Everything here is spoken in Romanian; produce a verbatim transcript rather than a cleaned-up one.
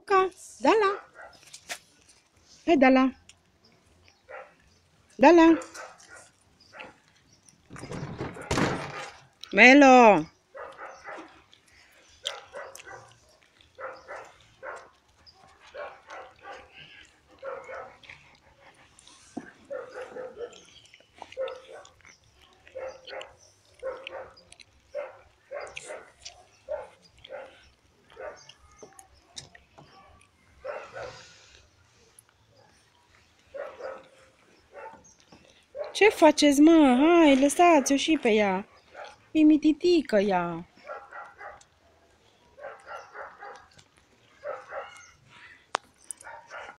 Luca, Dala. Hai, Dala. Dala. Melo. Ce faceți, mă? Hai, lăsați-o și pe ea. E mititică ea.